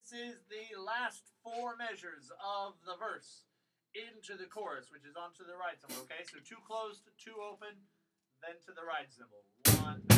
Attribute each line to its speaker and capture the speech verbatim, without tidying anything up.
Speaker 1: This is the last four measures of the verse into the chorus, which is onto the right cymbal, okay? So two closed, two open, then to the right cymbal. One,